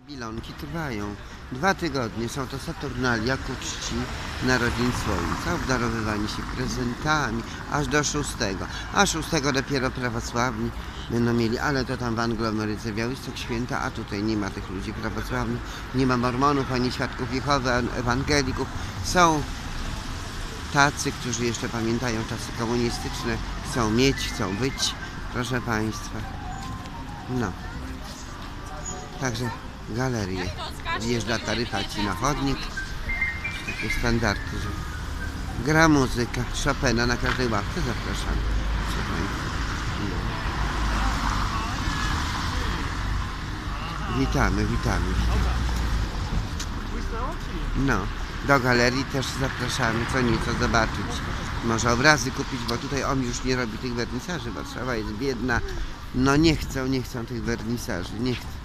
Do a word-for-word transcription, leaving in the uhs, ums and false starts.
Bilonki trwają. Dwa tygodnie są to Saturnalia ku czci narodzin Słońca, obdarowywani się prezentami, aż do szóstego. A szóstego dopiero prawosławni będą mieli, ale to tam w Anglo-Ameryce Białystok święta, a tutaj nie ma tych ludzi prawosławnych, nie ma mormonów, ani świadków Jehowy, ani ewangelików. Są tacy, którzy jeszcze pamiętają czasy komunistyczne, chcą mieć, chcą być, proszę Państwa. No. Także galerie. Wjeżdża taryfa ci na chodnik. Takie standardy, że gra muzyka Chopina na każdej ławce. Zapraszamy. No. Witamy, witamy. No. Do galerii też zapraszamy, co nieco zobaczyć. Może obrazy kupić, bo tutaj on już nie robi tych wernisaży. Warszawa jest biedna. No nie chcą, nie chcą tych wernisaży. Nie chcą.